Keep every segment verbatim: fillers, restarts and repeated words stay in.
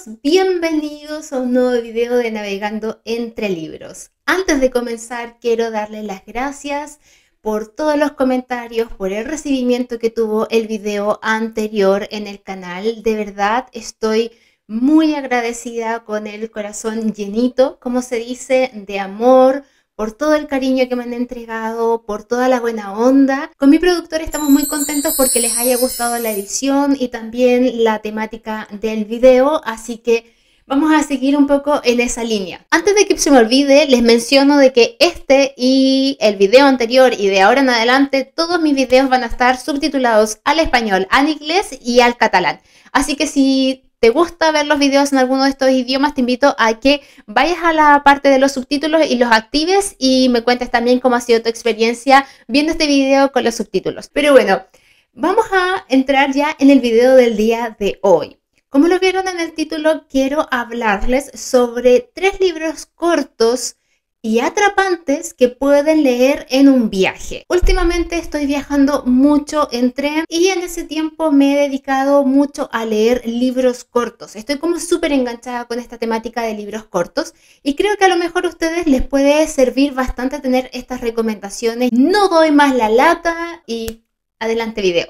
bienvenidos a un nuevo video de Navegando entre Libros. Antes de comenzar quiero darles las gracias por todos los comentarios, por el recibimiento que tuvo el video anterior en el canal. De verdad estoy muy agradecida, con el corazón llenito, como se dice, de amor, por todo el cariño que me han entregado, por toda la buena onda. Con mi productor estamos muy contentos porque les haya gustado la edición y también la temática del video, así que vamos a seguir un poco en esa línea. Antes de que se me olvide, les menciono de que este y el video anterior y de ahora en adelante, todos mis videos van a estar subtitulados al español, al inglés y al catalán. Así que si te gusta ver los videos en alguno de estos idiomas, te invito a que vayas a la parte de los subtítulos y los actives y me cuentes también cómo ha sido tu experiencia viendo este video con los subtítulos. Pero bueno, vamos a entrar ya en el video del día de hoy. Como lo vieron en el título, quiero hablarles sobre tres libros cortos y atrapantes que pueden leer en un viaje. Últimamente estoy viajando mucho en tren y en ese tiempo me he dedicado mucho a leer libros cortos. Estoy como súper enganchada con esta temática de libros cortos y creo que a lo mejor a ustedes les puede servir bastante tener estas recomendaciones. No doy más la lata y adelante video.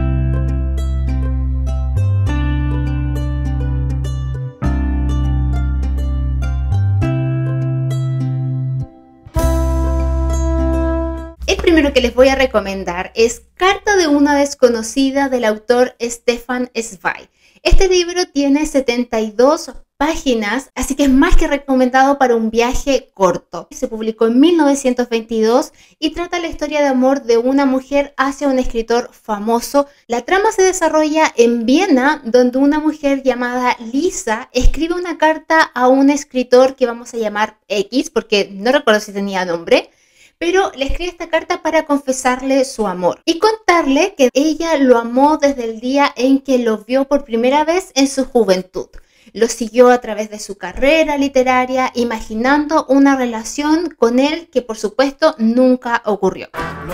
El primero que les voy a recomendar es Carta de una desconocida, del autor Stefan Zweig. Este libro tiene setenta y dos páginas, así que es más que recomendado para un viaje corto. Se publicó en mil novecientos veintidós y trata la historia de amor de una mujer hacia un escritor famoso. La trama se desarrolla en Viena, donde una mujer llamada Lisa escribe una carta a un escritor que vamos a llamar X, porque no recuerdo si tenía nombre, pero le escribe esta carta para confesarle su amor y contarle que ella lo amó desde el día en que lo vio por primera vez en su juventud. Lo siguió a través de su carrera literaria, imaginando una relación con él que por supuesto nunca ocurrió.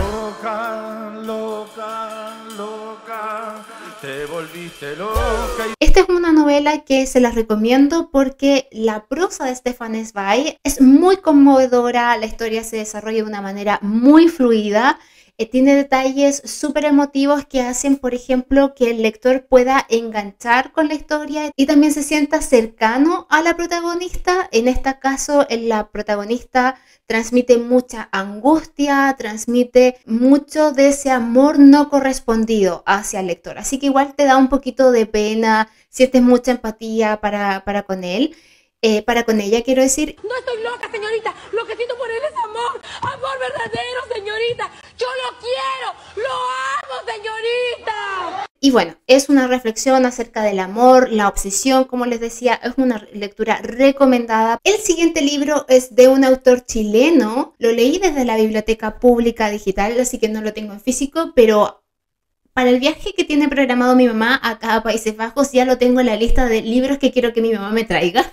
Loca, loca, loca, te volviste loca. Esta es una novela que se la recomiendo porque la prosa de Stefan Zweig es muy conmovedora, la historia se desarrolla de una manera muy fluida, eh, tiene detalles súper emotivos que hacen, por ejemplo, que el lector pueda enganchar con la historia y también se sienta cercano a la protagonista. En este caso, la protagonista transmite mucha angustia, transmite mucho de ese amor no correspondido hacia el lector. Así que igual te da un poquito de pena, sientes mucha empatía para, para con él, eh, para con ella, quiero decir. No estoy loca, señorita. Lo que siento por él es amor. Amor verdadero, señorita. Yo lo quiero. Lo amo, señorita. Y bueno, es una reflexión acerca del amor, la obsesión, como les decía, es una lectura recomendada. El siguiente libro es de un autor chileno, lo leí desde la Biblioteca Pública Digital, así que no lo tengo en físico, pero para el viaje que tiene programado mi mamá acá a Países Bajos ya lo tengo en la lista de libros que quiero que mi mamá me traiga.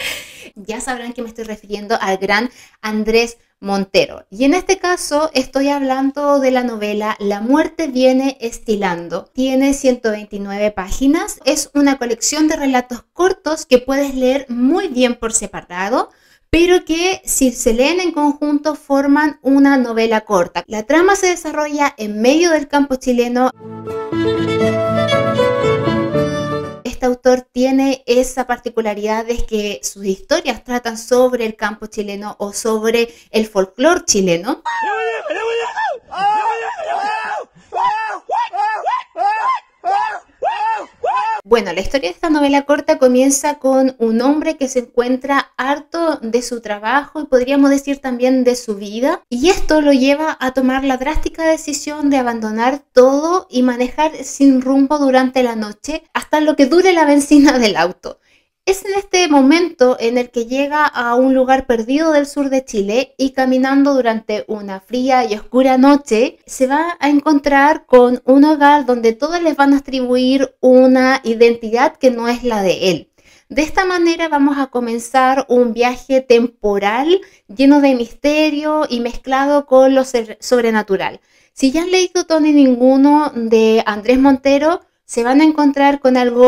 Ya sabrán que me estoy refiriendo al gran Andrés Montero. Y en este caso estoy hablando de la novela La muerte viene estilando. Tiene ciento veintinueve páginas. Es una colección de relatos cortos que puedes leer muy bien por separado, pero que si se leen en conjunto forman una novela corta. La trama se desarrolla en medio del campo chileno. Este autor tiene esa particularidad de que sus historias tratan sobre el campo chileno o sobre el folclore chileno. Bueno, la historia de esta novela corta comienza con un hombre que se encuentra harto de su trabajo y podríamos decir también de su vida, y esto lo lleva a tomar la drástica decisión de abandonar todo y manejar sin rumbo durante la noche hasta lo que dure la benzina del auto. Es en este momento en el que llega a un lugar perdido del sur de Chile y caminando durante una fría y oscura noche se va a encontrar con un hogar donde todos les van a atribuir una identidad que no es la de él. De esta manera vamos a comenzar un viaje temporal lleno de misterio y mezclado con lo sobrenatural. Si ya han leído todo y ninguno de Andrés Montero, se van a encontrar con algo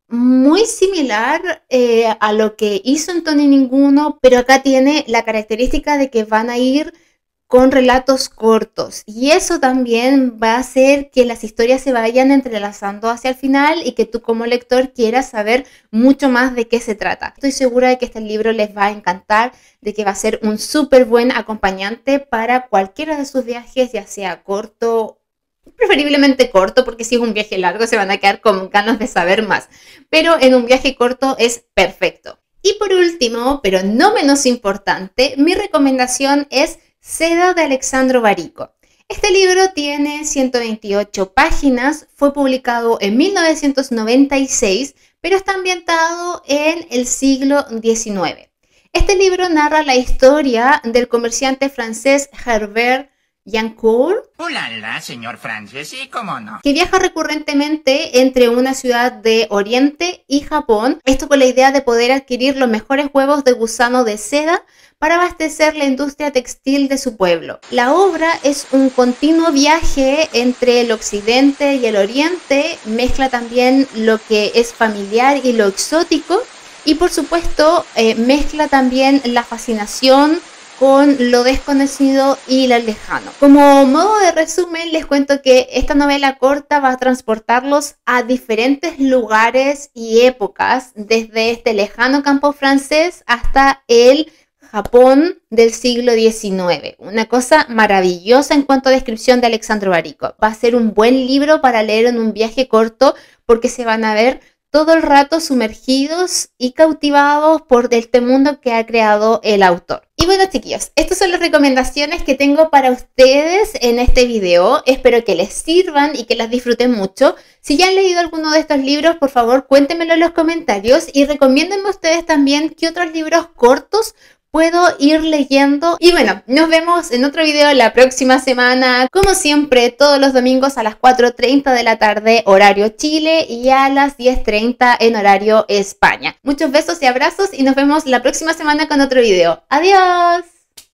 muy similar eh, a lo que hizo Antonio Ninguno, pero acá tiene la característica de que van a ir con relatos cortos y eso también va a hacer que las historias se vayan entrelazando hacia el final y que tú como lector quieras saber mucho más de qué se trata. Estoy segura de que este libro les va a encantar, de que va a ser un súper buen acompañante para cualquiera de sus viajes, ya sea corto, preferiblemente corto, porque si es un viaje largo se van a quedar con ganas de saber más, pero en un viaje corto es perfecto. Y por último, pero no menos importante, mi recomendación es Seda de Alexandro Barico. Este libro tiene ciento veintiocho páginas, fue publicado en mil novecientos noventa y seis, pero está ambientado en el siglo diecinueve. Este libro narra la historia del comerciante francés Herbert Yancourt, ¡Ulala, señor Francis! Sí, cómo no. que viaja recurrentemente entre una ciudad de Oriente y Japón, esto con la idea de poder adquirir los mejores huevos de gusano de seda para abastecer la industria textil de su pueblo. La obra es un continuo viaje entre el occidente y el oriente, mezcla también lo que es familiar y lo exótico, y por supuesto eh, mezcla también la fascinación con lo desconocido y lo lejano. Como modo de resumen, les cuento que esta novela corta va a transportarlos a diferentes lugares y épocas, desde este lejano campo francés hasta el Japón del siglo diecinueve. Una cosa maravillosa en cuanto a descripción de Alexandro Barico. Va a ser un buen libro para leer en un viaje corto porque se van a ver todo el rato sumergidos y cautivados por este mundo que ha creado el autor. Y bueno, chiquillos, estas son las recomendaciones que tengo para ustedes en este video. Espero que les sirvan y que las disfruten mucho. Si ya han leído alguno de estos libros, por favor, cuéntenmelo en los comentarios y recomiéndenme ustedes también qué otros libros cortos puedo ir leyendo. Y bueno, nos vemos en otro video la próxima semana, como siempre, todos los domingos a las cuatro treinta de la tarde, horario Chile, y a las diez treinta en horario España. Muchos besos y abrazos y nos vemos la próxima semana con otro video. ¡Adiós!